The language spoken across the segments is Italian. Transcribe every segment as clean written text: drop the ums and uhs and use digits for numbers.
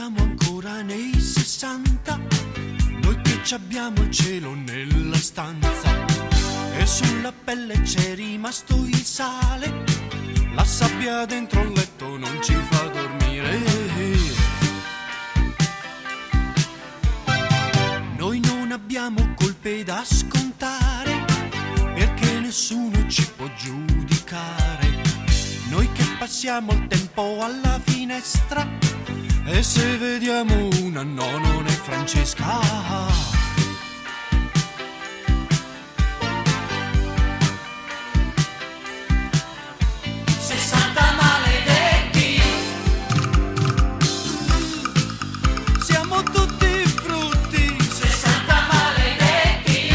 siamo ancora nei 60, noi che ci abbiamo il cielo nella stanza e sulla pelle c'è rimasto il sale, la sabbia dentro il letto non ci fa dormire. Noi non abbiamo colpe da scontare perché nessuno ci può giudicare, noi che passiamo il tempo alla finestra e se vediamo una no non è Francesca. 60 maledetti, siamo tutti brutti. 60 maledetti,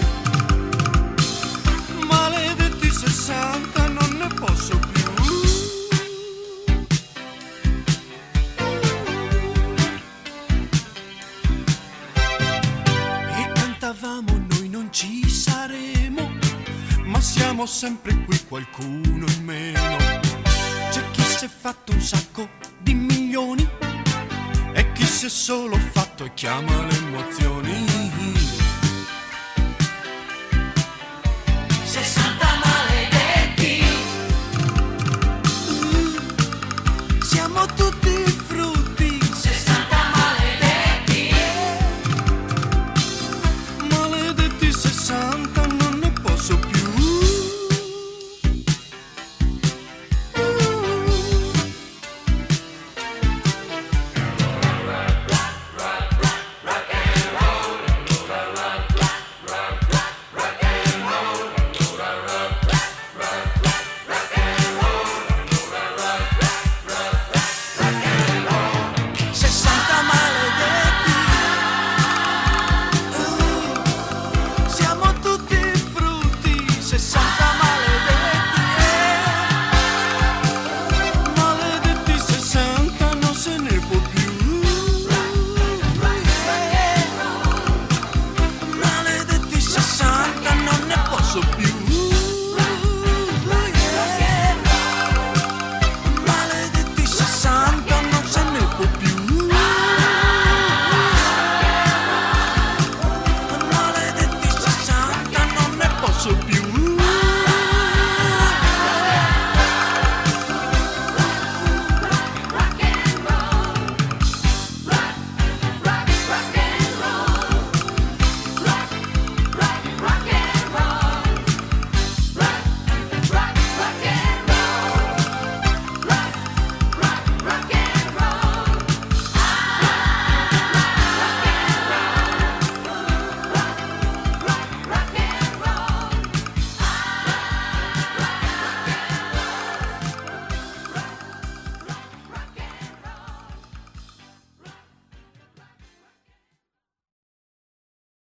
maledetti 60, non ne posso più. Noi non ci saremo, ma siamo sempre qui, qualcuno in meno. C'è chi si è fatto un sacco di milioni e chi si è solo fatto e chiama le emozioni.